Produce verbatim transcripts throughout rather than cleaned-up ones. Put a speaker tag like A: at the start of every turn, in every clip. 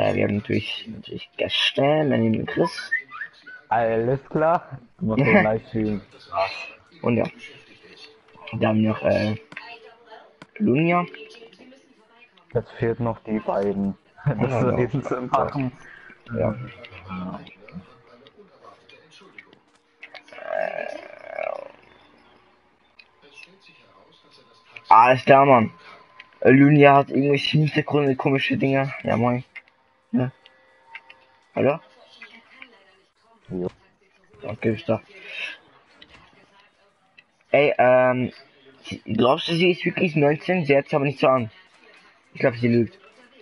A: Äh, wir haben natürlich, natürlich Gäste, mein lieber Chris.
B: Alles klar. Du machst den Livestream.
A: Und ja. Wir haben noch äh, Lunia.
B: Jetzt fehlt noch die beiden. Das
A: Ja,
B: soll
A: ja.
B: jetzt zu machen.
A: Ja. Alles klar, Mann. Äh, Lunia hat irgendwelche Hintergründe, komische Dinge. Ja, moin. Ja. Hallo?
B: Jo.
A: Okay, ist da. Ey, ähm, glaubst du, sie ist wirklich neunzehn? Sie hört sich aber nicht so an. Ich glaube, sie lügt.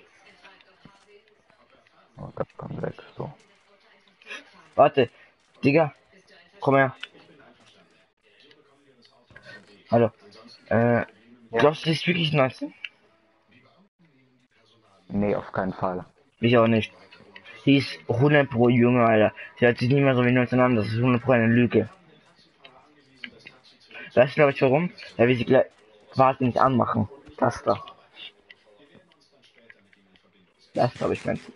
B: Oh, das kommt weg. So.
A: Warte, Digga, komm her. Hallo. Äh, glaubst du, sie ist wirklich neunzehn?
B: Nee, auf keinen Fall.
A: Ich auch nicht. Sie ist hundert pro Junge, Alter. Sie hört sich nicht mehr so wie neunzehn an. Das ist hundert pro eine Lüge. Weißt du, glaube ich, warum? Weil wir sie gleich quasi nicht anmachen. Das da. Das glaube ich, Mensch.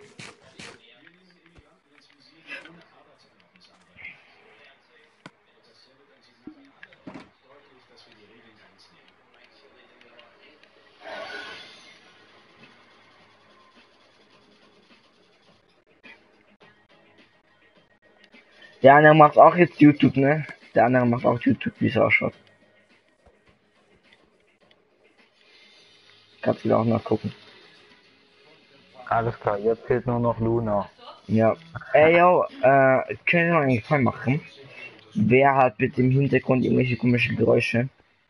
A: Der andere macht auch jetzt YouTube, ne? Der andere macht auch YouTube, wie es ausschaut. Kannst du auch nachgucken.
B: Alles klar, jetzt fehlt nur noch Luna.
A: Ja. Ey, yo, äh, können wir mal einen Gefallen machen? Wer hat bitte im Hintergrund irgendwelche komischen Geräusche?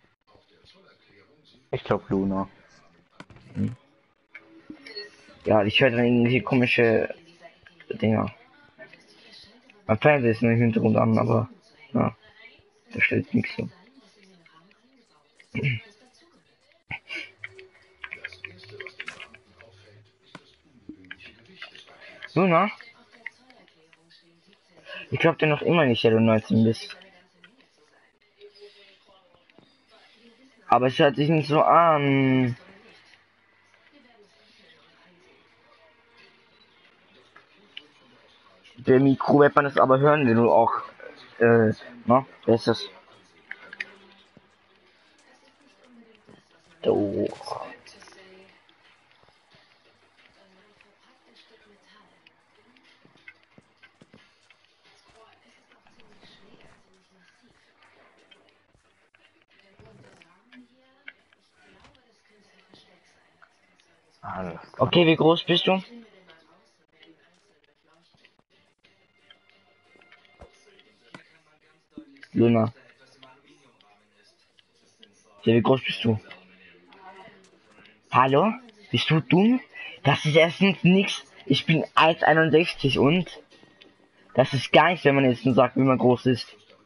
B: Ich glaube Luna.
A: Hm. Ja, ich höre dann irgendwelche komische Dinger. Mein Fernseher ist nur im Hintergrund an, aber ja, da steht nichts so. Luna? Ich glaube dir noch immer nicht, dass du neunzehn bist. Aber es hört sich nicht so an. Der Mikro wird man das aber hören, wenn du auch, äh, na, wer ist das? Doch.
B: Alles klar.
A: Okay, wie groß bist du? Luna. Ja, wie groß bist du? Hallo? Bist du dumm? Das ist erstens nix. Ich bin eins Komma einundsechzig und das ist gar nicht, wenn man jetzt nur sagt, wie man groß ist.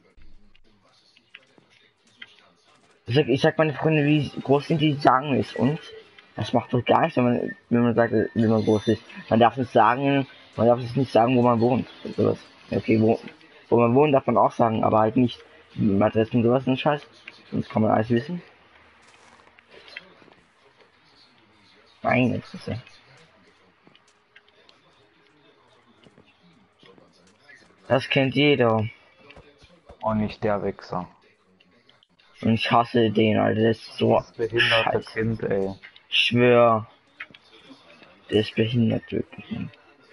A: Ich sag, ich sag meine Freunde, wie groß sind die, sagen es und das macht doch gar nichts, wenn man, wenn man sagt, wie man groß ist. Man darf es sagen, man darf es nicht sagen, wo man wohnt. Sowas. Okay, wo, wo man wohnt, darf man auch sagen, aber halt nicht Adressen und sowas und Scheiß. Sonst kann man alles wissen. Nein, das ist ja. Das kennt jeder.
B: Und nicht der Wichser.
A: Und ich hasse den, Alter. Das ist so
B: Das behinderte
A: scheiße.
B: Kind, ey.
A: Ich schwör. Der ist behindert wirklich. Ne?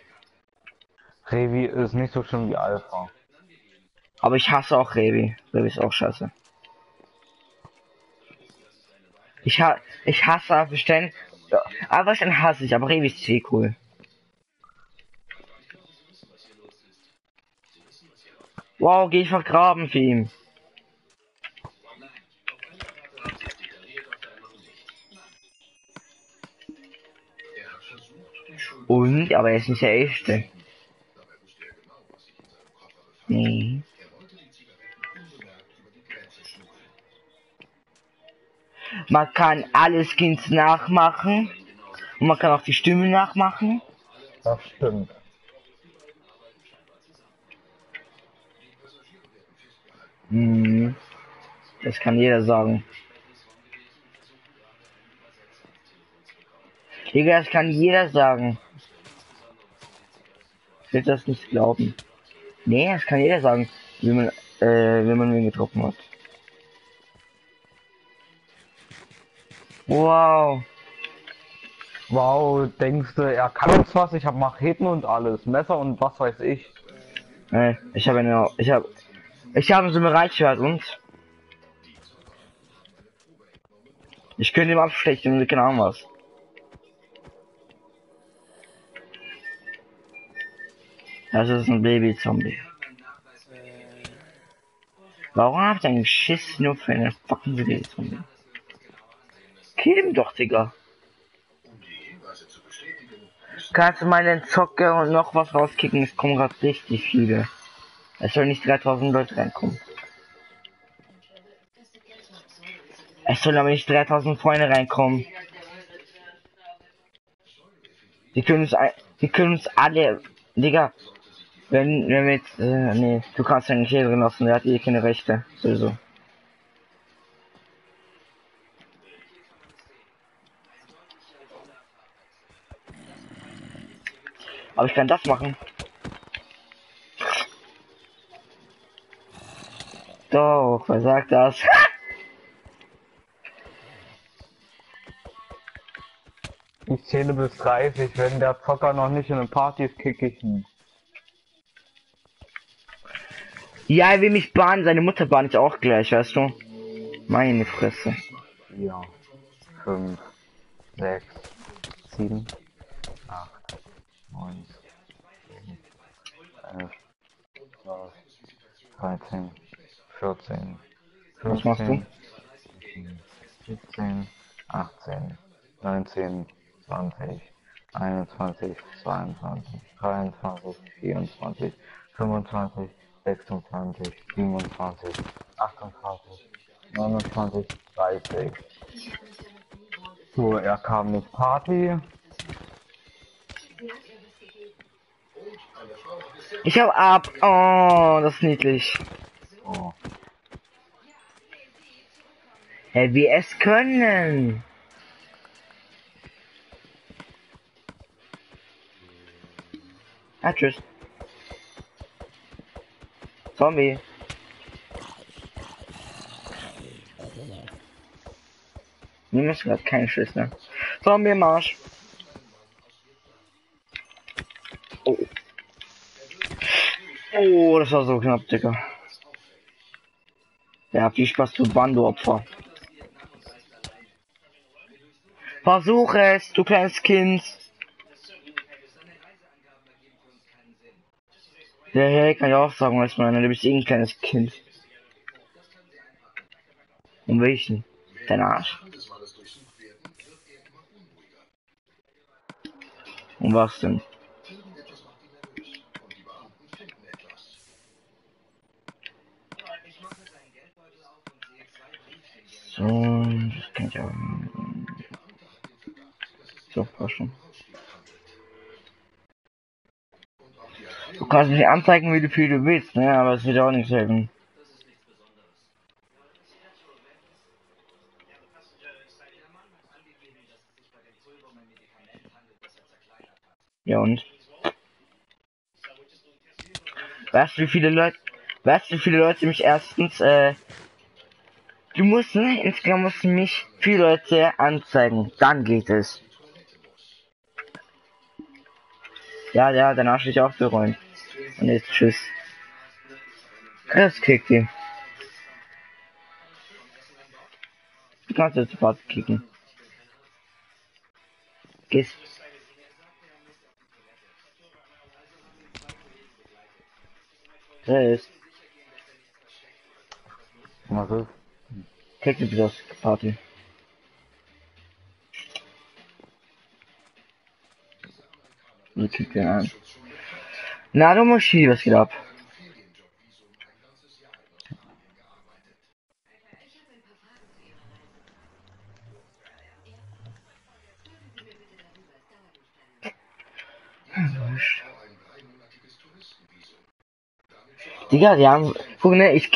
B: Revi ist nicht so schlimm wie Alpha.
A: Aber ich hasse auch Revi. Revi ist auch scheiße. Ich ha ich hasse bestellen. Ja, aber dann hasse ich, aber Revi ist eh cool. Wow, geh ich vergraben für ihn. Und, aber er ist nicht der echte. Nee. Man kann alle Skins nachmachen. Und man kann auch die Stimme nachmachen.
B: Das stimmt.
A: Hm. Das kann jeder sagen. Digga, das kann jeder sagen. Ich will das nicht glauben. Nee, das kann jeder sagen, wie man, äh, wenn man wen getroffen hat. Wow.
B: Wow, denkst du, er kann uns was? Ich habe Macheten und alles, Messer und was weiß ich.
A: Äh, ich habe eine, ich habe, ich habe so ein Reitschwert und ich könnte ihm abstechen und keine Ahnung was. Das ist ein Baby-Zombie. Warum habt ihr einen Schiss nur für eine fucking Baby-Zombie? Kill ihn doch, Digga. Kannst du meinen Zocker und noch was rauskicken? Es kommen gerade richtig viele. Es soll nicht dreitausend Leute reinkommen. Es sollen aber nicht dreitausend Freunde reinkommen. Die können uns, die können uns alle, Digga. Wenn, wenn wir jetzt, äh, nee, du kannst ja nicht hier drin lassen, der hat eh keine Rechte, sowieso. Aber ich kann das machen. Doch, wer sagt das?
B: Ich zähle bis dreißig, wenn der Zocker noch nicht in eine Party ist, kick ich ihn.
A: Ja, er will mich bannen, seine Mutter bannt ich auch gleich, weißt du? Meine Fresse.
B: vier, fünf, sechs, sieben, acht, neun, zehn, elf, zwölf, dreizehn, vierzehn,
A: Was machst du?
B: fünfzehn, siebzehn, achtzehn, neunzehn, zwanzig, einundzwanzig, zweiundzwanzig, dreiundzwanzig, vierundzwanzig, fünfundzwanzig, sechsundzwanzig, siebenundzwanzig, achtundzwanzig, neunundzwanzig, dreißig. So, er kam nicht Party.
A: Ich hab ab. Oh, das ist niedlich.
B: Oh.
A: Hey, wir es können. Ah, tschüss. Zombie. Wir müssen gerade keinen Schiss, ne? Zombie Marsch. Oh. Oh, das war so knapp, Digga. Ja, viel Spaß zu Bando-Opfer. Versuch es, du kleines Kind. Ja, hey, kann ich auch sagen, was ich meine. Du bist eh ein kleines Kind. Um welchen? Dein Arsch. Um was denn? So, das kann ich auch. So, passt schon. Du kannst mich anzeigen, wie du viel du willst, ne? Aber es wird auch nichts helfen. Ja und? Weißt du, wie viele Leute, weißt du, wie viele Leute mich erstens, äh, du musst, ne, insgesamt musst du mich viele Leute anzeigen, dann geht es. Ja, ja, dein Arsch will ich auch bereuen. Und jetzt tschüss. Das kickt ihn. Du kannst jetzt sofort kicken. Gehst. Tschüss.
B: Was ist?
A: Kick dich bitte aus der Party. Und kick den an. Na, du Moschee, was geht ab? Digga, die haben, guck ne, ich